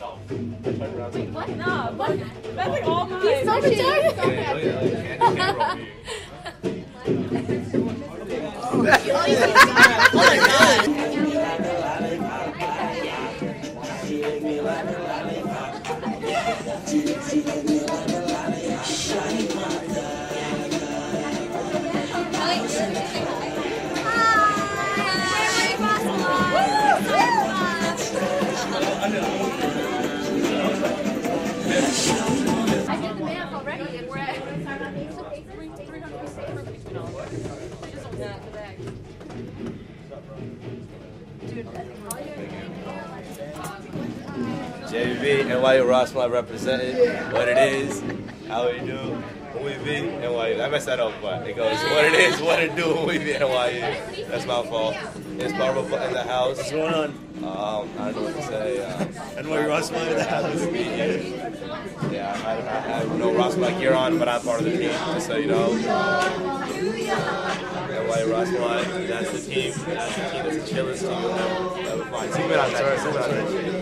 What? No, but that's like all mine. He's so retarded. Oh my god. I did the math already, and we're at 300 between all of us. We just don't get the bag. Dude, JV, NYU Ross-Garba representing what it is, how we do, who we be, NYU. I messed that up, but it goes what it is, what it do, who we be, NYU. That's my fault. It's Barbara in the house. What's going on? I don't know what to say. NYU Ross-Garba in the house. Yeah, I have no Ross-Garba gear on, but I'm part of the team, just so you know. NYU Ross-Garba, that's the team. That's the team. That's the chillest team you'll ever find. Zoom in on that. Zoom in on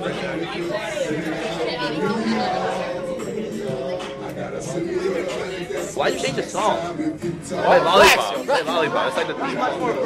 that. Why'd you change the song? Play volleyball. Play volleyball. It's like the theme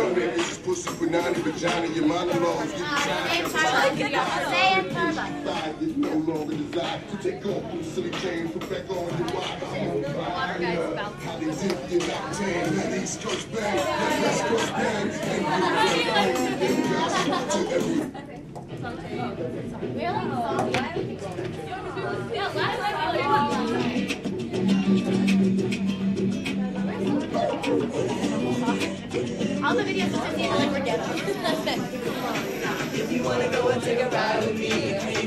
all the videos are 15 like we're ghetto. If you wanna go and take a ride with me,